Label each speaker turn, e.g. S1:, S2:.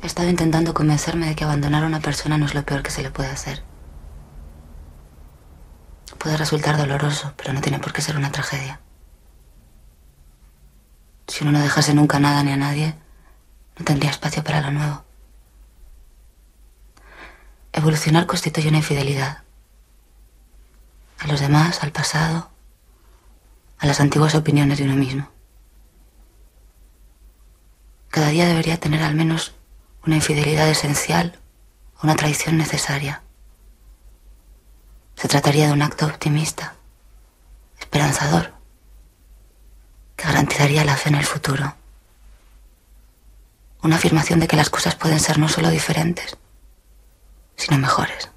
S1: He estado intentando convencerme de que abandonar a una persona no es lo peor que se le puede hacer. Puede resultar doloroso, pero no tiene por qué ser una tragedia. Si uno no dejase nunca nada ni a nadie, no tendría espacio para lo nuevo. Evolucionar constituye una infidelidad. A los demás, al pasado, a las antiguas opiniones de uno mismo. Cada día debería tener al menos una infidelidad esencial o una traición necesaria. Se trataría de un acto optimista, esperanzador, que garantizaría la fe en el futuro. Una afirmación de que las cosas pueden ser no solo diferentes, sino mejores.